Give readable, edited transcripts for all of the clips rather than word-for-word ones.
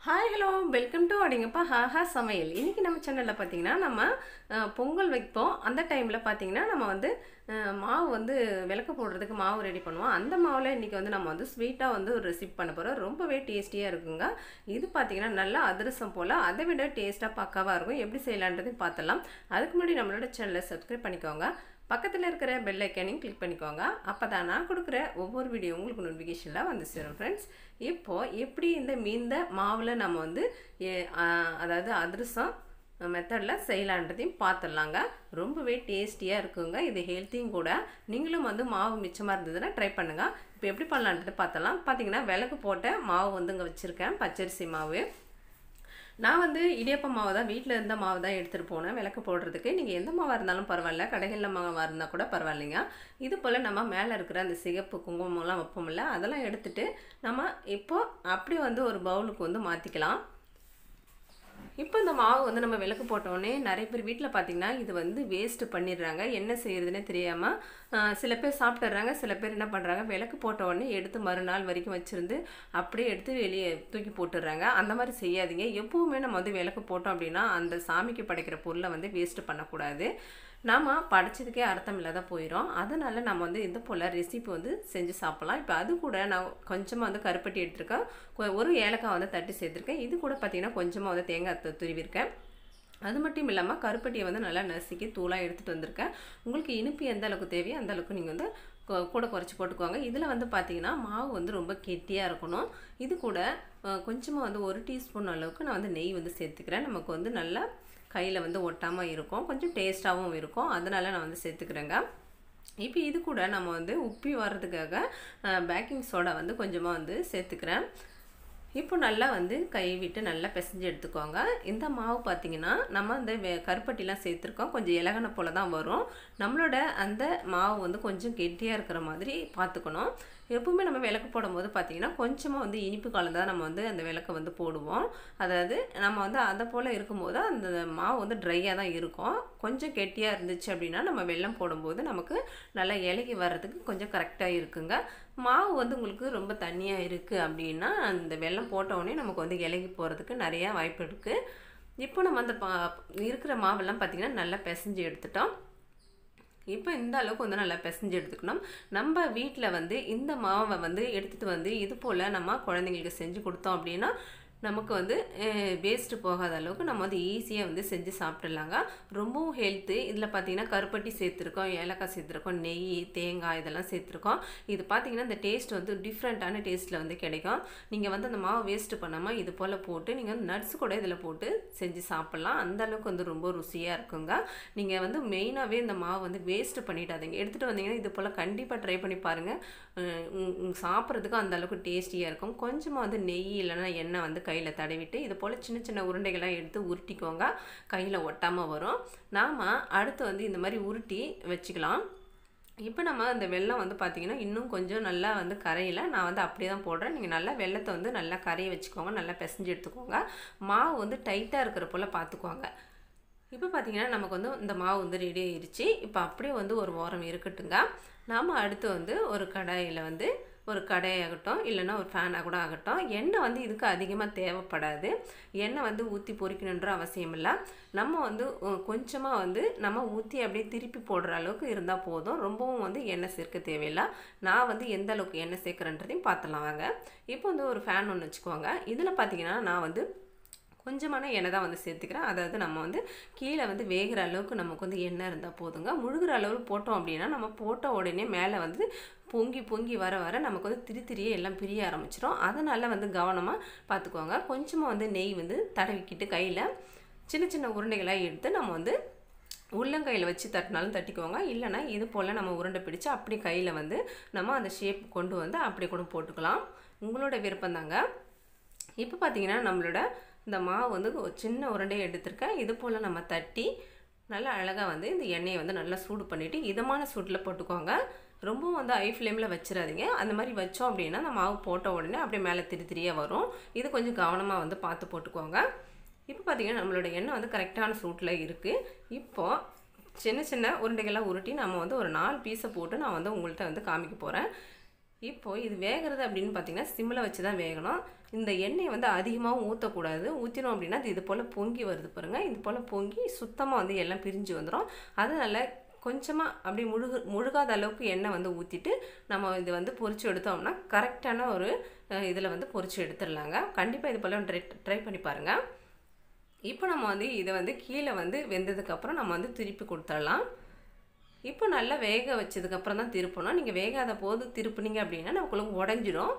Hi hello welcome to அடிங்கப்பா ஹாஹா சமையல். இன்றைக்கி நம்ம சேனலில் பார்த்திங்கன்னா நம்ம பொங்கல் வைப்போம். அந்த டைமில் பார்த்திங்கன்னா நம்ம வந்து மாவு வந்து விளக்கு போடுறதுக்கு மாவு ரெடி பண்ணுவோம். அந்த மாவில் இன்றைக்கி வந்து நம்ம வந்து ஸ்வீட்டாக வந்து ஒரு ரெசிபி பண்ண போகிறோம். ரொம்பவே டேஸ்டியாக இருக்குங்க. இது பார்த்திங்கன்னா நல்லா அதிரசம் போல், அதை விட டேஸ்ட்டாக பக்காவாக இருக்கும். எப்படி செய்யலான்றதையும் பார்த்துடலாம். அதுக்கு முன்னாடி நம்மளோட சேனலை சப்ஸ்கிரைப் பண்ணிக்கோங்க. பக்கத்தில் இருக்கிற பெல் ஐக்கானையும் கிளிக் பண்ணிக்கோங்க. அப்போ தான் நான் கொடுக்குற ஒவ்வொரு வீடியோ உங்களுக்கு நோட்டிஃபிகேஷனில் வந்து சேரும் ஃப்ரெண்ட்ஸ். இப்போது எப்படி இந்த மீந்த மாவில் நம்ம வந்து அதாவது அதிரசம் மெத்தடில் செய்யலான்றதையும் பார்த்துடலாங்க. ரொம்பவே டேஸ்டியாக இருக்குங்க. இது ஹெல்த்தியும் கூட. நீங்களும் வந்து மாவு மிச்சமாக இருந்ததுன்னா ட்ரை பண்ணுங்கள். இப்போ எப்படி பண்ணலான்றது பார்த்தலாம். பார்த்தீங்கன்னா விளக்கு போட்ட மாவு வந்து இங்கே வச்சுருக்கேன், பச்சரிசி மாவு. நான் வந்து இடியப்ப மாவு தான், வீட்டில் இருந்த மாவு தான் எடுத்துகிட்டு போனேன் விளக்கு போடுறதுக்கு. நீங்கள் எந்த மாவாக இருந்தாலும் பரவாயில்ல, கடைகளில் மாவாக இருந்தால் கூட பரவாயில்லைங்க. இது போல் நம்ம மேலே இருக்கிற அந்த சிகப்பு குங்குமம்லாம் வைப்போம்ல, அதெல்லாம் எடுத்துகிட்டு நம்ம இப்போது அப்படி வந்து ஒரு பவுலுக்கு வந்து மாற்றிக்கலாம். இப்போ இந்த மாவு வந்து நம்ம விளக்கு போட்டோடனே நிறைய பேர் வீட்டில் பார்த்திங்கன்னா இது வந்து வேஸ்ட்டு பண்ணிடுறாங்க. என்ன செய்கிறதுனே தெரியாமல் சில பேர் சாப்பிட்டுறாங்க. சில பேர் என்ன பண்ணுறாங்க, விளக்கு போட்ட உடனே எடுத்து மறுநாள் வரைக்கும் வச்சுருந்து அப்படியே எடுத்து வெளியே தூக்கி போட்டுடுறாங்க. அந்த மாதிரி செய்யாதீங்க. எப்போவுமே நம்ம வந்து விளக்கு போட்டோம் அப்படின்னா அந்த சாமிக்கு படைக்கிற பொருளை வந்து வேஸ்ட்டு பண்ணக்கூடாது. நாம் படைச்சதுக்கே அர்த்தம் இல்லாத போயிடும். அதனால் நம்ம வந்து இது போல் ரெசிபி வந்து செஞ்சு சாப்பிட்லாம். இப்போ அது கூட நான் கொஞ்சமாக வந்து கருப்பட்டி எடுத்திருக்கேன், ஒரு ஏலக்காய் வந்து தட்டி சேர்த்துருக்கேன். இது கூட பார்த்திங்கன்னா கொஞ்சமாக வந்து தேங்காய் துருவிருக்கேன். அது மட்டும் இல்லாமல் கருப்பட்டியை வந்து நல்லா நசுக்கி தூளாக எடுத்துகிட்டு வந்திருக்கேன். உங்களுக்கு இனிப்பு எந்த அளவுக்கு தேவையோ அந்த அளவுக்கு நீங்கள் வந்து கூட குறைச்சி போட்டுக்குவாங்க. இதில் வந்து பார்த்திங்கன்னா மாவு வந்து ரொம்ப கெட்டியாக இருக்கணும். இது கூட கொஞ்சமாக வந்து 1 டீஸ்பூன் அளவுக்கு நான் வந்து நெய் வந்து சேர்த்துக்கிறேன். நமக்கு வந்து நல்லா கையில் வந்து ஒட்டாமல் இருக்கும், கொஞ்சம் டேஸ்ட்டாகவும் இருக்கும். அதனால் நான் வந்து சேர்த்துக்கிறேங்க. இப்போ இது கூட நம்ம வந்து உப்பி வர்றதுக்காக பேக்கிங் சோடா வந்து கொஞ்சமாக வந்து சேர்த்துக்கிறேன். இப்போ நல்லா வந்து கை விட்டு நல்லா பிசைஞ்சு எடுத்துக்கோங்க. இந்த மாவு பார்த்திங்கன்னா நம்ம இந்த கருப்பட்டிலாம் சேர்த்துருக்கோம், கொஞ்சம் இலகன போல் தான் வரும். நம்மளோட அந்த மாவு வந்து கொஞ்சம் கெட்டியாக இருக்கிற மாதிரி பார்த்துக்கணும். எப்பவுமே நம்ம விளக்கு போடும்போது பார்த்திங்கன்னா கொஞ்சமாக வந்து இனிப்பு கலந்து தான் நம்ம வந்து அந்த விளக்கை வந்து போடுவோம். அதாவது நம்ம வந்து அதை போல் இருக்கும்போது அந்த மாவு வந்து ட்ரையாக தான் இருக்கும். கொஞ்சம் கெட்டியாக இருந்துச்சு அப்படின்னா நம்ம வெல்லம் போடும்போது நமக்கு நல்லா இலகி வர்றதுக்கு கொஞ்சம் கரெக்டாக இருக்குங்க. மாவு வந்து உங்களுக்கு ரொம்ப தண்ணியாக இருக்குது அப்படின்னா அந்த வெல்லம் போட்டவுடனே நமக்கு வந்து இலகி போகிறதுக்கு நிறையா வாய்ப்பு இருக்குது. இப்போ நம்ம அந்த இருக்கிற மாவெல்லாம் பார்த்திங்கன்னா நல்லா பிசைஞ்சு எடுத்துட்டோம். இப்போ இந்த அளவுக்கு வந்து நல்லா பிசைஞ்சு எடுத்துக்கணும். நம்ம வீட்டில் வந்து இந்த மாவை வந்து எடுத்துகிட்டு வந்து இது போல் நம்ம குழந்தைங்களுக்கு செஞ்சு கொடுத்தோம் அப்படின்னா நமக்கு வந்து வேஸ்ட்டு போகாத அளவுக்கு நம்ம வந்து ஈஸியாக வந்து செஞ்சு சாப்பிட்றலாங்க. ரொம்பவும் ஹெல்த்து. இதில் பார்த்திங்கன்னா கருப்பட்டி சேர்த்துருக்கோம், ஏலக்காய் சேர்த்துருக்கோம், நெய், தேங்காய் இதெல்லாம் சேர்த்துருக்கோம். இது பார்த்திங்கன்னா இந்த டேஸ்ட் வந்து டிஃப்ரெண்ட்டான டேஸ்ட்டில் வந்து கிடைக்கும். நீங்கள் வந்து அந்த மாவு வேஸ்ட்டு பண்ணாமல் இது போல் போட்டு நீங்கள் வந்து நட்ஸ் கூட இதில் போட்டு செஞ்சு சாப்பிட்லாம். அந்தளவுக்கு வந்து ரொம்ப ருசியாக இருக்குங்க. நீங்கள் வந்து மெயினாகவே இந்த மாவு வந்து வேஸ்ட்டு பண்ணிடாதீங்க. எடுத்துகிட்டு வந்தீங்கன்னா இது போல் கண்டிப்பாக ட்ரை பண்ணி பாருங்கள். சாப்பிட்றதுக்கும் அந்தளவுக்கு டேஸ்டியாக இருக்கும். கொஞ்சமாக வந்து நெய் இல்லைன்னா எண்ணெய் வந்து கையில் தடவிட்டு இது போல் சின்ன சின்ன உருண்டைகளாக எடுத்து உருட்டிக்கோங்க. கையில் ஒட்டாமல் வரும். நாம் அடுத்து வந்து இந்த மாதிரி உருட்டி வச்சுக்கலாம். இப்போ நம்ம அந்த வெல்லம் வந்து பார்த்திங்கன்னா இன்னும் கொஞ்சம் நல்லா வந்து கரையில் நான் வந்து அப்படியே தான் போடுறேன். நீங்கள் நல்லா வெல்லத்தை வந்து நல்லா கரையை வச்சுக்கோங்க, நல்லா பிசைஞ்சு எடுத்துக்கோங்க. மாவு வந்து டைட்டாக இருக்கிற போல் பார்த்துக்கோங்க. இப்போ பார்த்திங்கன்னா நமக்கு வந்து இந்த மாவு வந்து ரெடி ஆயிடுச்சு. இப்போ அப்படியே வந்து ஒரு ஓரம் இருக்கட்டுங்க. நாம் அடுத்து வந்து ஒரு கடாயில் வந்து ஒரு கடாயாகட்டும் இல்லைன்னா ஒரு ஃபேனாக கூட ஆகட்டும், எண்ணெய் வந்து இதுக்கு அதிகமாக தேவைப்படாது. எண்ணெய் வந்து ஊற்றி பொரிக்கணுன்ற அவசியம் இல்லை. நம்ம வந்து கொஞ்சமாக வந்து நம்ம ஊற்றி அப்படியே திருப்பி போடுற அளவுக்கு இருந்தால் போதும். ரொம்பவும் வந்து எண்ணெய் சேர்க்க தேவையில்லை. நான் வந்து எந்த அளவுக்கு எண்ணெய் சேர்க்குறேன்றதையும் பார்த்துலாம் வாங்க. இப்போ வந்து ஒரு ஃபேன் ஒன்று வச்சுக்கோங்க. இதில் பார்த்திங்கன்னா நான் வந்து கொஞ்சமான எண்ணெய் தான் வந்து சேர்த்துக்கிறேன். அதாவது நம்ம வந்து கீழே வந்து வேகிற அளவுக்கு நமக்கு வந்து எண்ணெய் இருந்தால் போதுங்க. முழுகிற அளவுக்கு போட்டோம் அப்படின்னா நம்ம போட்ட உடனே மேலே வந்து பொங்கி பொங்கி வர வர நமக்கு வந்து திரியே எல்லாம் பிரிய ஆரம்பிச்சிடும். அதனால் வந்து கவனமாக பார்த்துக்கோங்க. கொஞ்சமாக வந்து நெய் வந்து தடவிக்கிட்டு கையில் சின்ன சின்ன உருண்டைகளாக எடுத்து நம்ம வந்து உள்ளங்கையில் வச்சு தட்டினாலும் தட்டிக்குவாங்க. இல்லைனா இது போல் நம்ம உருண்டை பிடிச்சி அப்படி கையில் வந்து நம்ம அந்த ஷேப் கொண்டு வந்து அப்படி கூட போட்டுக்கலாம். உங்களோட விருப்பம் தாங்க. இப்போ பார்த்திங்கன்னா நம்மளோட இந்த மாவு வந்து சின்ன உருண்டையை எடுத்திருக்கேன். இது போல் நம்ம தட்டி நல்லா அழகாக வந்து இந்த எண்ணெயை வந்து நல்லா சூடு பண்ணிவிட்டு இதமான சூட்டில் போட்டுக்கோங்க. ரொம்பவும் வந்து ஹை ஃப்ளேமில் வச்சிடாதீங்க. அந்த மாதிரி வச்சோம் அப்படின்னா நம்ம மாவு போட்ட உடனே அப்படியே மேலே திரியாக வரும். இது கொஞ்சம் கவனமாக வந்து பார்த்து போட்டுக்கோங்க. இப்போ பார்த்திங்கன்னா நம்மளோட எண்ணெய் வந்து கரெக்டான சூட்டில் இருக்குது. இப்போது சின்ன சின்ன உருண்டைகளாக உருட்டி நம்ம வந்து ஒரு 4 பீஸை போட்டு நான் வந்து உங்கள்கிட்ட வந்து காமிக்க போகிறேன். இப்போது இது வேகிறது அப்படின்னு பார்த்தீங்கன்னா சிம்மில் வச்சு தான் வேகணும். இந்த எண்ணெயை வந்து அதிகமாகவும் ஊற்றக்கூடாது. ஊற்றினோம் அப்படின்னா இது போல் பொங்கி வருது பாருங்கள். இது போல் பொங்கி சுத்தமாக வந்து எல்லாம் பிரிஞ்சு வந்துடும். அதனால் கொஞ்சமாக அப்படி முழுகாத அளவுக்கு எண்ணெய் வந்து ஊற்றிட்டு நம்ம இது வந்து பொரிச்சு எடுத்தோம்னா கரெக்டான ஒரு இதில் வந்து பொரிச்சு எடுத்துடலாங்க. கண்டிப்பாக இது போல் ட்ரை பண்ணி பாருங்கள். இப்போ நம்ம வந்து இதை வந்து கீழே வந்து வெந்ததுக்கப்புறம் நம்ம வந்து திருப்பி கொடுத்துடலாம். இப்போ நல்லா வேக வச்சதுக்கப்புறம் தான் திருப்பணும். நீங்கள் வேகாத போது திருப்புனீங்க அப்படின்னா நமக்குள்ள உடஞ்சிடும்.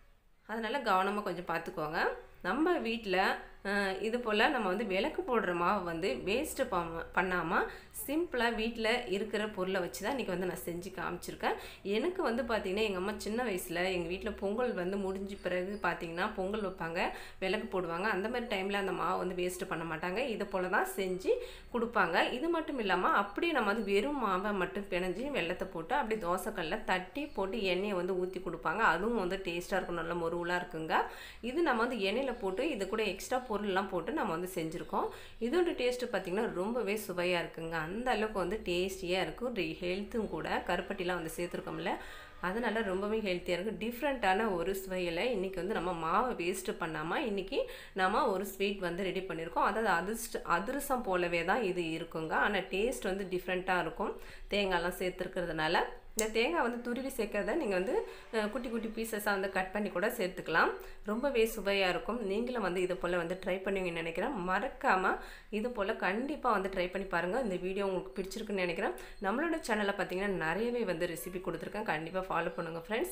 அதனால் கவனமாக கொஞ்சம் பார்த்துக்கோங்க. நம்ம வீட்டில் இது போல் நம்ம வந்து விளக்கு போடுற மாவு வந்து வேஸ்ட்டு பண்ணாமல் சிம்பிளாக வீட்டில் இருக்கிற பொருளை வச்சு தான் இன்றைக்கி வந்து நான் செஞ்சு காமிச்சிருக்கேன். எனக்கு வந்து பார்த்திங்கன்னா எங்கள் அம்மா சின்ன வயசில் எங்கள் வீட்டில் பொங்கல் வந்து முடிஞ்ச பிறகு பார்த்திங்கன்னா பொங்கல் வைப்பாங்க, விளக்கு போடுவாங்க. அந்த மாதிரி டைமில் அந்த மாவு வந்து வேஸ்ட்டு பண்ண மாட்டாங்க. இதை போல் தான் செஞ்சு கொடுப்பாங்க. இது மட்டும் இல்லாமல் அப்படியே நம்ம வந்து வெறும் மாவை மட்டும் பிணைஞ்சி வெள்ளத்தை போட்டு அப்படியே தோசைக்கல்லில் தட்டி போட்டு எண்ணெயை வந்து ஊற்றி கொடுப்பாங்க. அதுவும் வந்து டேஸ்ட்டாக இருக்கும், நல்ல மொருவலாக இருக்குங்க. இது நம்ம வந்து எண்ணெயில் போட்டு இது கூட எக்ஸ்ட்ரா பொருள்லாம் போட்டு நம்ம வந்து செஞ்சுருக்கோம். இதோட டேஸ்ட்டு பார்த்திங்கன்னா ரொம்பவே சுவையாக இருக்குங்க. அந்த அளவுக்கு வந்து டேஸ்டியாக இருக்கும். ஹெல்த்தும் கூட, கருப்பட்டிலாம் வந்து சேர்த்துருக்கோம்ல, அதனால் ரொம்பவே ஹெல்த்தியாக இருக்குது. டிஃப்ரெண்ட்டான ஒரு சுவையில் இன்றைக்கி வந்து நம்ம மாவை வேஸ்ட்டு பண்ணாமல் இன்றைக்கி நம்ம ஒரு ஸ்வீட் வந்து ரெடி பண்ணியிருக்கோம். அதாவது அதிரசம் போலவே தான் இது இருக்குங்க. ஆனால் டேஸ்ட் வந்து டிஃப்ரெண்ட்டாக இருக்கும் தேங்காய்லாம் சேர்த்துருக்கிறதுனால. இந்த தேங்காய் வந்து துருவி சேர்க்கறத நீங்கள் வந்து குட்டி குட்டி பீசஸாக வந்து கட் பண்ணி கூட சேர்த்துக்கலாம். ரொம்பவே சுவையாக இருக்கும். நீங்களும் வந்து இது போல் வந்து ட்ரை பண்ணுவீங்கன்னு நினைக்கிறேன். மறக்காமல் இது போல் கண்டிப்பாக வந்து ட்ரை பண்ணி பாருங்கள். இந்த வீடியோ உங்களுக்கு பிடிச்சிருக்குன்னு நினைக்கிறேன். நம்மளோட சேனலில் பார்த்தீங்கன்னா நிறையவே வந்து ரெசிபி கொடுத்துருக்கேன். கண்டிப்பாக ஃபாலோ பண்ணுங்கள் ஃப்ரெண்ட்ஸ்.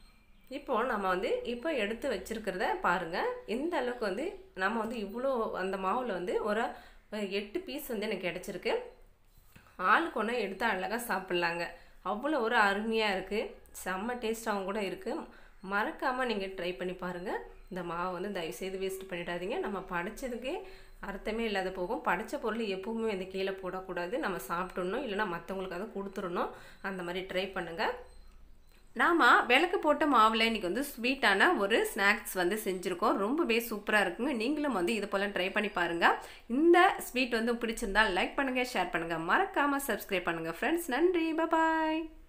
இப்போது நம்ம வந்து இப்போ எடுத்து வச்சுருக்கிறத பாருங்கள். இந்த அளவுக்கு வந்து நம்ம வந்து இவ்வளோ அந்த மாவில் வந்து ஒரு 8 பீஸ் வந்து எனக்கு கிடச்சிருக்கு. ஆளுக்கு ஒன்று எடுத்து அழகாக சாப்பிட்லாங்க. அவ்வளோ ஒரு அருமையாக இருக்குது. செம்ம டேஸ்ட்டாகவும் கூட இருக்குது. மறக்காமல் நீங்கள் ட்ரை பண்ணி பாருங்கள். இந்த மாவை வந்து தயவுசெய்து வேஸ்ட் பண்ணிடாதீங்க. நம்ம படைச்சதுக்கே அர்த்தமே இல்லாத போகும். படைச்ச பொருள் எப்பவுமே வந்து கீழே போடக்கூடாது. நம்ம சாப்பிட்றணும், இல்லைனா மற்றவங்களுக்கு அதை கொடுத்துடணும். அந்த மாதிரி ட்ரை பண்ணுங்கள். நாம் விளக்கு போட்ட மாவில் இன்றைக்கி வந்து ஸ்வீட்டான ஒரு ஸ்நாக்ஸ் வந்து செஞ்சுருக்கோம். ரொம்பவே சூப்பராக இருக்குங்க. நீங்களும் வந்து இது போல் ட்ரை பண்ணி பாருங்கள். இந்த ஸ்வீட் வந்து பிடிச்சிருந்தால் லைக் பண்ணுங்கள், ஷேர் பண்ணுங்கள், மறக்காமல் சப்ஸ்கிரைப் பண்ணுங்கள் ஃப்ரெண்ட்ஸ். நன்றி, பாய்.